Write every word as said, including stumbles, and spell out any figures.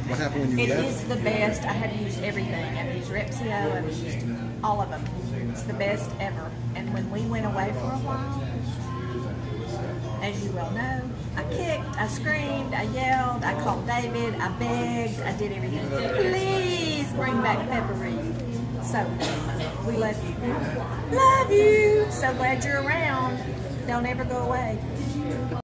What happened when you It left? is the best. I have used everything. I've used Repsio. I've used all of them. It's the best ever. And when we went away for a while, as you well know, I kicked, I screamed, I yelled, I called David, I begged, I did everything. Please bring back Pepperi. So, we love you. Love you. So glad you're around. Don't ever go away.